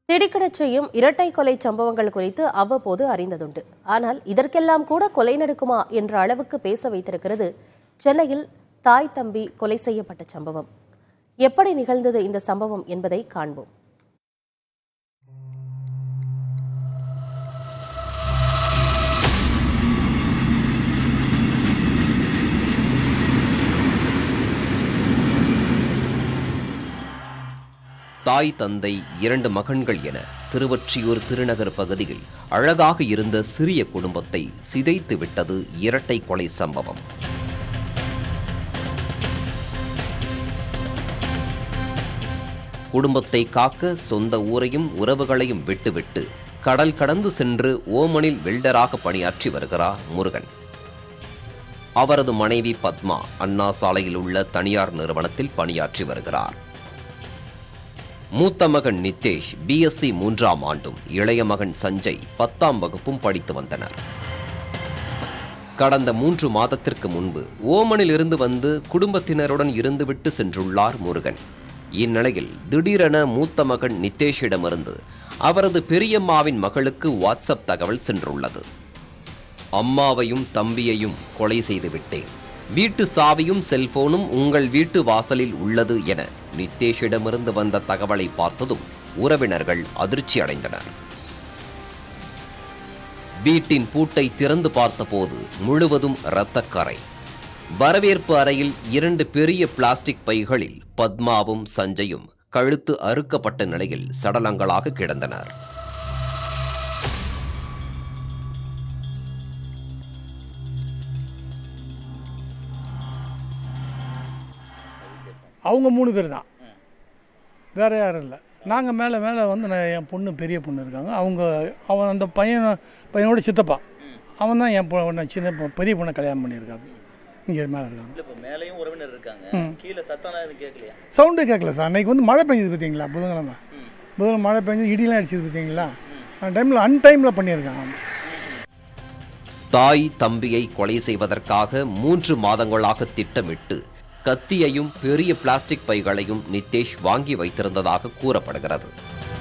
திடுக்கிடச் செய்யும் இரட்டை கொலை சம்பவங்கள் குறித்து அவ்வப்போது அறிந்ததுண்டு. ஆனால் இதற்கெல்லாம் கூட கொலை நடக்குமா என்ற அளவுக்கு பேச வைத்திருக்கிறது சென்னையில் தாய் தம்பி கொலை செய்யப்பட்ட சம்பவம். எப்படி நிகழ்ந்தது இந்த சம்பவம் என்பதை காண்போம். தாய் தந்தை 2 மகன்கள் என திருவொற்றியூர் திருநகர் பகுதியில் அழகாக இருந்த சிறிய குடும்பத்தை சிதைத்து விட்டது இரட்டை கொலை சம்பவம். குடும்பத்தை காக்க சொந்த ஊரையும் உறவுகளையும் விட்டுவிட்டு கடல் கடந்து சென்று ஓமனில் வெல்டராக பணியாற்றி வருகிறார் முருகன். அவரது மனைவி பத்மா அண்ணா சாலையில் உள்ள தனியார் நிறுவனத்தில் பணியாற்றி வருகிறார். மூத்த மகன் நித்தேஷ் BSc 3ஆம் ஆண்டும், இளைய மகன் சஞ்சய் 10ஆம் வகுப்பும் படித்து வந்தனர். கடந்த 3 மாதத்திற்கு முன்பு ஓமனில் இருந்து வந்து குடும்பத்தினருடன் இருந்துவிட்டு சென்றுள்ளார் முருகன். இந்நிலையில் திடீரென மூத்த மகன் நித்தேஷிடமிருந்து அவரது பெரியம்மாவின் மகளுக்கு வாட்ஸ்அப் தகவல் சென்றுள்ளது. அம்மாவையும் தம்பியையும் கொலை செய்து விட்டேன், வீட்டு சாவியும் செல்போனும் உங்கள் வீட்டு வாசலில் உள்ளது என நித்தேஷிடமிருந்து வந்த தகவலை பார்த்ததும் உறவினர்கள் அதிர்ச்சி அடைந்தனர். வீட்டின் பூட்டை திறந்து பார்த்தபோது முழுவதும் இரத்தக்கரை. வரவேற்பு அறையில் 2 பெரிய பிளாஸ்டிக் பைகளில் பத்மாவும் சஞ்சயும் கழுத்து அறுக்கப்பட்ட நிலையில் சடலங்களாக கிடந்தனர். அவங்க 3 பேர் தான், வேறு யாரும் இல்லை. நாங்கள் மேலே வந்து என் பொண்ணு, பெரிய பொண்ணு இருக்காங்க. அவன் அந்த பையனோட சித்தப்பா, அவன் தான் என் சின்ன பெரிய பொண்ணை கல்யாணம் பண்ணியிருக்காங்க. இங்கே மேலே இருக்காங்க. சவுண்டு கேட்கல சார். அன்றைக்கி வந்து மழை பெஞ்சது பார்த்தீங்களா, புதன்கிழமை மழை பெஞ்சது, இடியெல்லாம் அடிச்சது பார்த்தீங்களா, அந்த டைமில் அன்டைமில் பண்ணியிருக்காங்க. தாய் தம்பியை கொலை செய்வதற்காக 3 மாதங்களாக திட்டமிட்டு கத்தியையும் பெரிய பிளாஸ்டிக் பைகளையும் நித்தேஷ் வாங்கி வைத்திருந்ததாக கூறப்படுகிறது.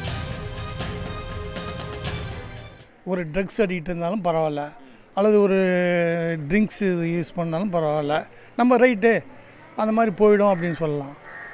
ஒரு ட்ரக்ஸ் அடிக்கிட்டு இருந்தாலும் பரவாயில்ல, அல்லது ஒரு ட்ரிங்க்ஸ் யூஸ் பண்ணாலும் பரவாயில்ல, நம்ம ரைட்டு அந்த மாதிரி போயிடும் அப்படின்னு சொல்லலாம்.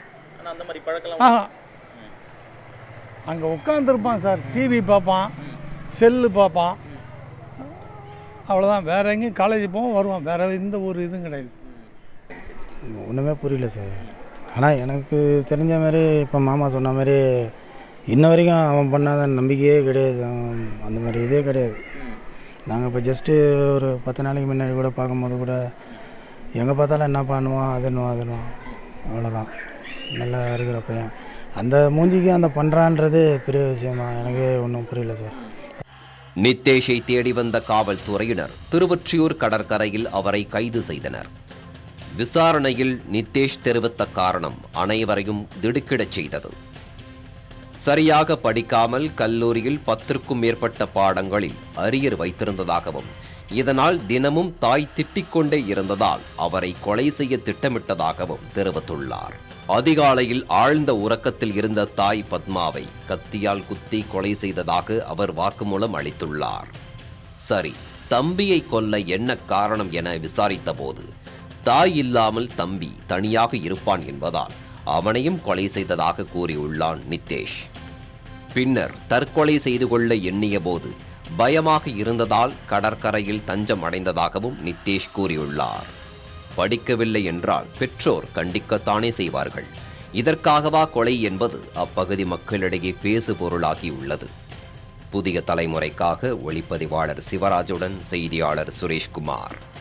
அங்கே உட்காந்துருப்பான் சார், டிவி பார்ப்பான், செல்லு பார்ப்பான், அவ்வளோதான். வேறு எங்கேயும் காலேஜ் போவோம், வருவான், வேறு எந்த ஒரு இதுவும் கிடையாது. ஒன்றுமே புரியல சார். ஆனால் எனக்கு தெரிஞ்ச மாதிரி இப்போ மாமா சொன்ன மாதிரி இன்ன வரைக்கும் அவன் பண்ணாத நம்பிக்கையே கிடையாது, அந்த மாதிரி இதே கிடையாது. நாங்கள் இப்போ ஜஸ்ட்டு ஒரு 10 நாளைக்கு முன்னாடி கூட பார்க்கும்போது கூட எங்கே பார்த்தாலும் என்ன பண்ணுவான், அதனும் அவ்வளோதான். நல்லா இருக்கிற பையன், அந்த மூஞ்சிக்கு அந்த பண்ணுறான்றது பெரிய விஷயம்தான். எனக்கு ஒன்றும் புரியல சார். நித்தேஷை தேடி வந்த காவல்துறையினர் திருவொற்றியூர் கடற்கரையில் அவரை கைது செய்தனர். விசாரணையில் நித்தேஷ் தெரிவித்த காரணம் அனைவரையும் திடுக்கிடச் செய்தது. சரியாக படிக்காமல் கல்லூரியில் 10க்கும் மேற்பட்ட பாடங்களில் அரியர் வைத்திருந்ததாகவும், இதனால் தினமும் தாய் திட்டிக்கொண்டே இருந்ததால் அவரை கொலை செய்ய திட்டமிட்டதாகவும் தெரிவித்துள்ளார். அதிகாலையில் ஆழ்ந்த உறக்கத்தில் இருந்த தாய் பத்மாவை கத்தியால் குத்தி கொலை செய்ததாக அவர் வாக்குமூலம் அளித்துள்ளார். சரி, தம்பியை கொல்ல என்ன காரணம் என விசாரித்த போது தாய் இல்லாமல் தம்பி தனியாக இருப்பான் என்பதால் அவனையும் கொலை செய்ததாக கூறியுள்ளான் நித்தேஷ். பின்னர் தற்கொலை செய்து கொள்ள எண்ணிய போது பயமாக இருந்ததால் கடற்கரையில் தஞ்சம் அடைந்ததாகவும் நித்தேஷ் கூறியுள்ளார். படிக்கவில்லை என்றால் பெற்றோர் கண்டிக்கத்தானே செய்வார்கள். இதற்காகவா கொலை என்பது அப்பகுதி மக்களிடையே பேசு பொருளாகியுள்ளது. புதிய தலைமுறைக்காக ஒளிப்பதிவாளர் சிவராஜுடன் செய்தியாளர் சுரேஷ்குமார்.